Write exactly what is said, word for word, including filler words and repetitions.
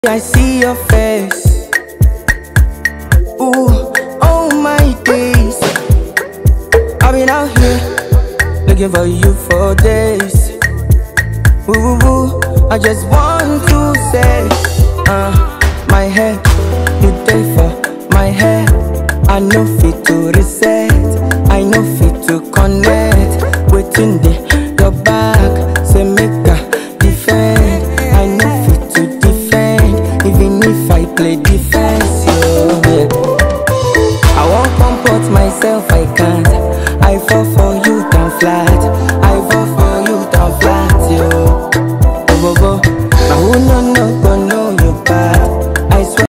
I see your face. Ooh, oh my days. I've been out here looking for you for days. Ooh, ooh, ooh. I just want to say, uh, my head, you day for my head. I know fit to reset, I know fit to connect. Waiting the your back, say make a defend. I know fit to defend, even if I play defense. Yeah. I won't comport myself, I can't. I fall for you, can flat.